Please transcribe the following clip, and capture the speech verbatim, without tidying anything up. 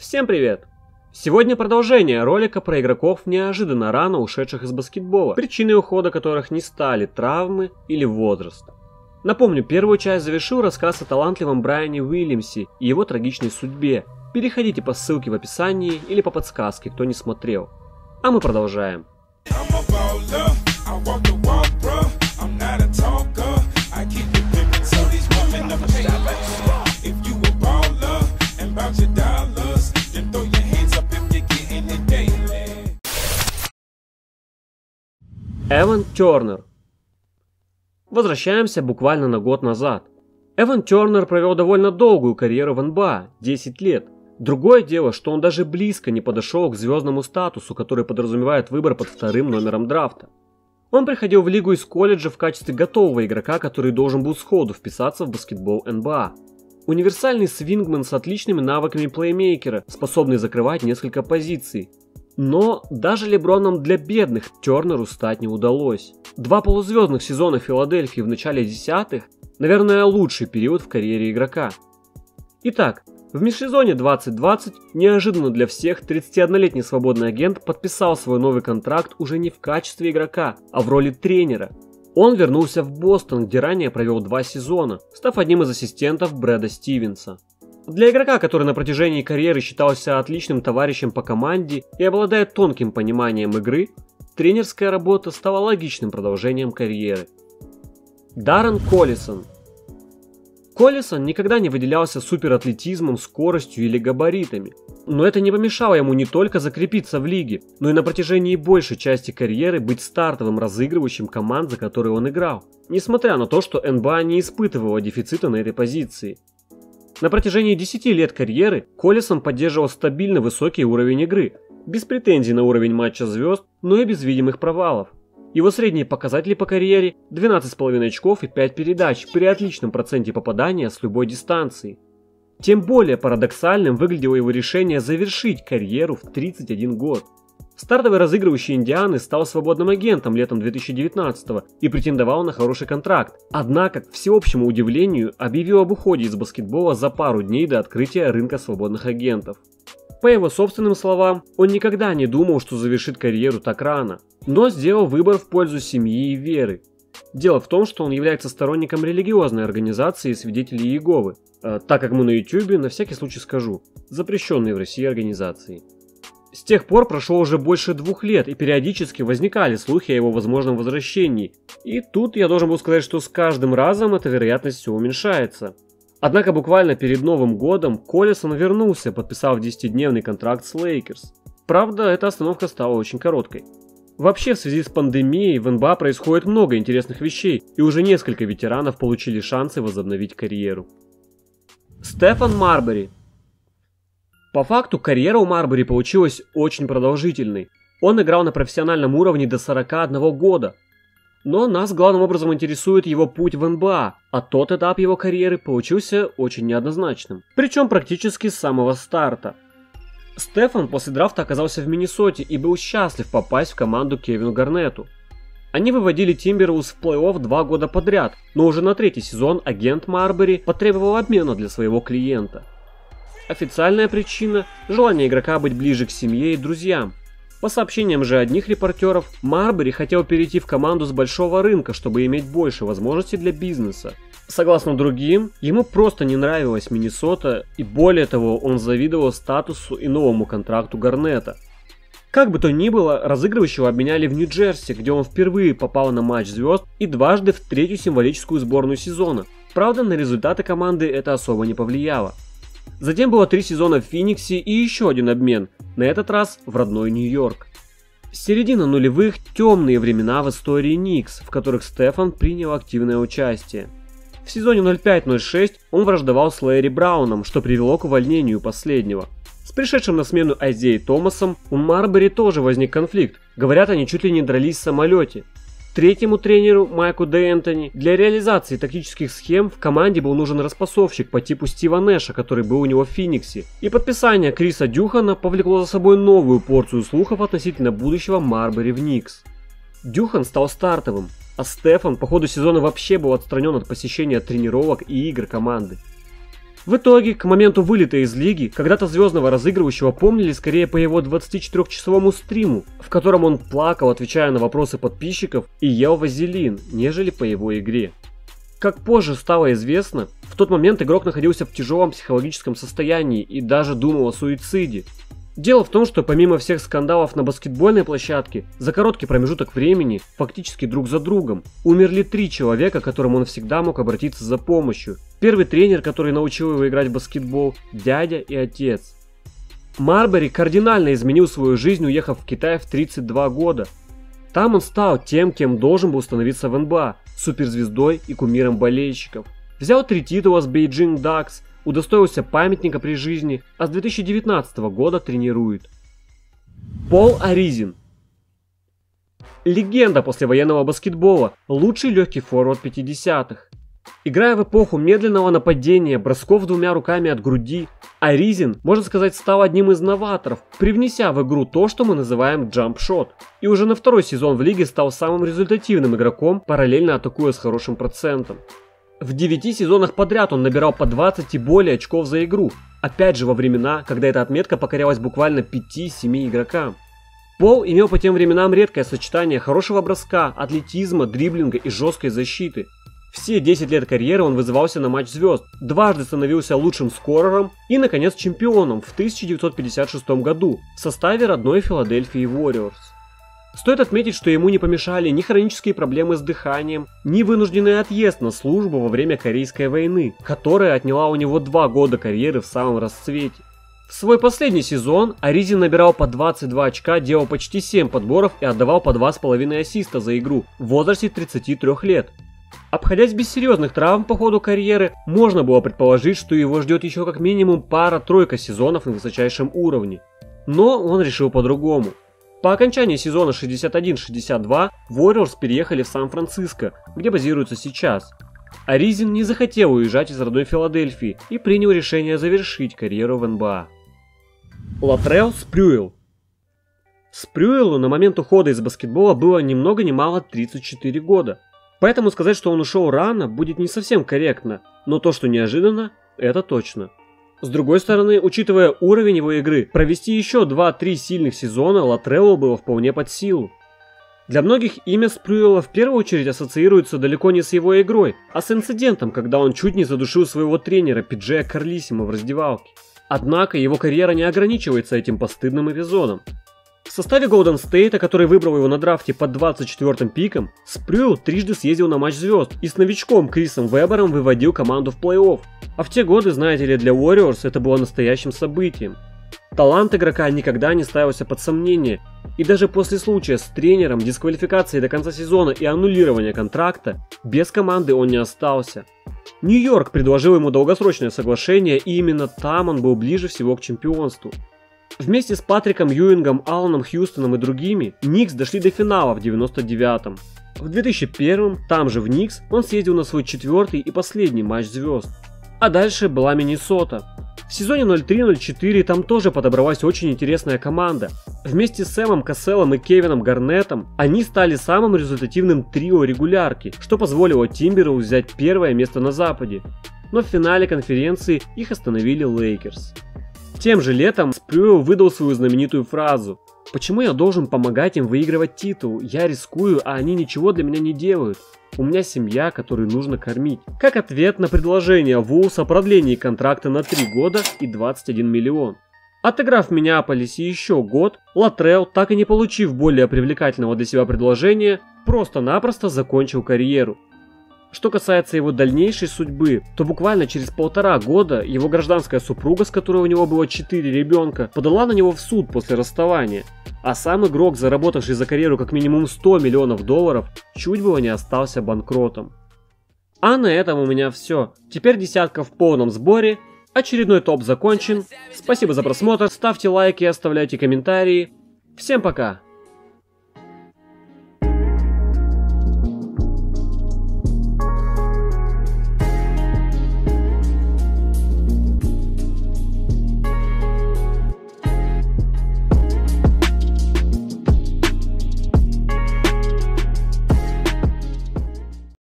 Всем привет! Сегодня продолжение ролика про игроков неожиданно рано ушедших из баскетбола, причиной ухода которых не стали травмы или возраст. Напомню, первую часть завершил рассказ о талантливом Брайане Уильямсе и его трагичной судьбе. Переходите по ссылке в описании или по подсказке, кто не смотрел. А мы продолжаем. Эван Тернер. Возвращаемся буквально на год назад. Эван Тернер провел довольно долгую карьеру в эн бэ а – десять лет. Другое дело, что он даже близко не подошел к звездному статусу, который подразумевает выбор под вторым номером драфта. Он приходил в лигу из колледжа в качестве готового игрока, который должен был сходу вписаться в баскетбол эн бэ а. Универсальный свингмен с отличными навыками плеймейкера, способный закрывать несколько позиций. Но даже Леброном для бедных Тернеру стать не удалось. Два полузвездных сезона Филадельфии в начале десятых, наверное, лучший период в карьере игрока. Итак, в межсезонье двадцать двадцать неожиданно для всех тридцатиоднолетний свободный агент подписал свой новый контракт уже не в качестве игрока, а в роли тренера. Он вернулся в Бостон, где ранее провел два сезона, став одним из ассистентов Брэда Стивенса. Для игрока, который на протяжении карьеры считался отличным товарищем по команде и обладает тонким пониманием игры, тренерская работа стала логичным продолжением карьеры. Даррен Коллисон. Коллисон никогда не выделялся суператлетизмом, скоростью или габаритами, но это не помешало ему не только закрепиться в лиге, но и на протяжении большей части карьеры быть стартовым разыгрывающим команд, за которые он играл, несмотря на то, что эн бэ а не испытывала дефицита на этой позиции. На протяжении десяти лет карьеры Коллисон поддерживал стабильно высокий уровень игры, без претензий на уровень матча звезд, но и без видимых провалов. Его средние показатели по карьере – двенадцать с половиной очков и пять передач при отличном проценте попадания с любой дистанции. Тем более парадоксальным выглядело его решение завершить карьеру в тридцать один год. Стартовый разыгрывающий Индианы стал свободным агентом летом две тысячи девятнадцатого и претендовал на хороший контракт, однако, к всеобщему удивлению, объявил об уходе из баскетбола за пару дней до открытия рынка свободных агентов. По его собственным словам, он никогда не думал, что завершит карьеру так рано, но сделал выбор в пользу семьи и веры. Дело в том, что он является сторонником религиозной организации Свидетелей Иеговы, э, так как мы на ютубе, на всякий случай скажу, запрещенной в России организации. С тех пор прошло уже больше двух лет, и периодически возникали слухи о его возможном возвращении. И тут я должен был сказать, что с каждым разом эта вероятность все уменьшается. Однако буквально перед Новым годом Коллисон вернулся, подписав десятидневный контракт с Лейкерс. Правда, эта остановка стала очень короткой. Вообще, в связи с пандемией в эн бэ а происходит много интересных вещей, и уже несколько ветеранов получили шансы возобновить карьеру. Стефан Марбери. По факту, карьера у Марбери получилась очень продолжительной. Он играл на профессиональном уровне до сорока одного года. Но нас главным образом интересует его путь в эн бэ а, а тот этап его карьеры получился очень неоднозначным. Причем практически с самого старта. Стефан после драфта оказался в Миннесоте и был счастлив попасть в команду Кевину Гарнетту. Они выводили Тимберлвулвс в плей-офф два года подряд, но уже на третий сезон агент Марбери потребовал обмена для своего клиента. Официальная причина – желание игрока быть ближе к семье и друзьям. По сообщениям же одних репортеров, Марбери хотел перейти в команду с большого рынка, чтобы иметь больше возможностей для бизнеса. Согласно другим, ему просто не нравилась Миннесота, и более того, он завидовал статусу и новому контракту Гарнетта. Как бы то ни было, разыгрывающего обменяли в Нью-Джерси, где он впервые попал на матч звезд и дважды в третью символическую сборную сезона. Правда, на результаты команды это особо не повлияло. Затем было три сезона в Фениксе и еще один обмен, на этот раз в родной Нью-Йорк. С середины нулевых темные времена в истории Никс, в которых Стефан принял активное участие. В сезоне ноль пять ноль шесть он враждовал с Лэри Брауном, что привело к увольнению последнего. С пришедшим на смену Айзеей Томасом у Марбери тоже возник конфликт, говорят, они чуть ли не дрались в самолете. Третьему тренеру, Майку Д'Энтони, для реализации тактических схем в команде был нужен распасовщик по типу Стива Нэша, который был у него в Фениксе. И подписание Криса Дюхана повлекло за собой новую порцию слухов относительно будущего Марбери в Никс. Дюхан стал стартовым, а Стефан по ходу сезона вообще был отстранен от посещения тренировок и игр команды. В итоге, к моменту вылета из лиги, когда-то звездного разыгрывающего помнили скорее по его двадцатичетырёхчасовому стриму, в котором он плакал, отвечая на вопросы подписчиков, и ел вазелин, нежели по его игре. Как позже стало известно, в тот момент игрок находился в тяжелом психологическом состоянии и даже думал о суициде. Дело в том, что помимо всех скандалов на баскетбольной площадке, за короткий промежуток времени, фактически друг за другом, умерли три человека, к которым он всегда мог обратиться за помощью. Первый тренер, который научил его играть в баскетбол, дядя и отец. Марбери кардинально изменил свою жизнь, уехав в Китай в тридцать два года. Там он стал тем, кем должен был становиться в эн бэ а, суперзвездой и кумиром болельщиков. Взял три титула с Beijing Ducks, удостоился памятника при жизни, а с две тысячи девятнадцатого года тренирует. Пол Аризин. Легенда послевоенного баскетбола, лучший легкий форвард пятидесятых. Играя в эпоху медленного нападения, бросков двумя руками от груди, Аризин, можно сказать, стал одним из новаторов, привнеся в игру то, что мы называем джамп-шот. И уже на второй сезон в лиге стал самым результативным игроком, параллельно атакуя с хорошим процентом. В девяти сезонах подряд он набирал по двадцать и более очков за игру, опять же во времена, когда эта отметка покорялась буквально пяти-семи игрокам. Пол имел по тем временам редкое сочетание хорошего броска, атлетизма, дриблинга и жесткой защиты. Все десять лет карьеры он вызывался на матч звезд, дважды становился лучшим скорером и, наконец, чемпионом в тысяча девятьсот пятьдесят шестом году в составе родной Филадельфии Warriors. Стоит отметить, что ему не помешали ни хронические проблемы с дыханием, ни вынужденный отъезд на службу во время Корейской войны, которая отняла у него два года карьеры в самом расцвете. В свой последний сезон Аризин набирал по двадцать два очка, делал почти семь подборов и отдавал по два с половиной ассиста за игру в возрасте тридцати трёх лет. Обходясь без серьезных травм по ходу карьеры, можно было предположить, что его ждет еще как минимум пара-тройка сезонов на высочайшем уровне. Но он решил по-другому. По окончании сезона шестьдесят один шестьдесят два Warriors переехали в Сан-Франциско, где базируются сейчас. Аризин не захотел уезжать из родной Филадельфии и принял решение завершить карьеру в эн бэ а. Латрелл Спрюэл. Спрюэлу на момент ухода из баскетбола было ни много ни мало тридцать четыре года. Поэтому сказать, что он ушел рано, будет не совсем корректно, но то, что неожиданно, это точно. С другой стороны, учитывая уровень его игры, провести еще два-три сильных сезона Латреллу было вполне под силу. Для многих имя Спрюэла в первую очередь ассоциируется далеко не с его игрой, а с инцидентом, когда он чуть не задушил своего тренера Пиджея Карлиссимо в раздевалке. Однако его карьера не ограничивается этим постыдным эпизодом. В составе Golden State, который выбрал его на драфте под двадцать четвёртым пиком, Спрюэл трижды съездил на матч звезд и с новичком Крисом Вебером выводил команду в плей-офф. А в те годы, знаете ли, для Warriors это было настоящим событием. Талант игрока никогда не ставился под сомнение, и даже после случая с тренером, дисквалификации до конца сезона и аннулирования контракта, без команды он не остался. Нью-Йорк предложил ему долгосрочное соглашение, и именно там он был ближе всего к чемпионству. Вместе с Патриком Юингом, Аланом Хьюстоном и другими, Никс дошли до финала в девяносто девятом. В две тысячи первом, там же в Никс, он съездил на свой четвертый и последний матч звезд. А дальше была Миннесота. В сезоне ноль три ноль четыре там тоже подобралась очень интересная команда. Вместе с Сэмом Касселом и Кевином Гарнеттом они стали самым результативным трио регулярки, что позволило Тимберлу взять первое место на Западе. Но в финале конференции их остановили Лейкерс. Тем же летом Спрюэл выдал свою знаменитую фразу: «Почему я должен помогать им выигрывать титул? Я рискую, а они ничего для меня не делают. У меня семья, которую нужно кормить». Как ответ на предложение Вулс о продлении контракта на три года и двадцать один миллион. Отыграв в Миннеаполисе еще год, Латрелл, так и не получив более привлекательного для себя предложения, просто-напросто закончил карьеру. Что касается его дальнейшей судьбы, то буквально через полтора года его гражданская супруга, с которой у него было четыре ребенка, подала на него в суд после расставания. А сам игрок, заработавший за карьеру как минимум сто миллионов долларов, чуть было не остался банкротом. А на этом у меня все. Теперь десятка в полном сборе. Очередной топ закончен. Спасибо за просмотр, ставьте лайки, оставляйте комментарии. Всем пока!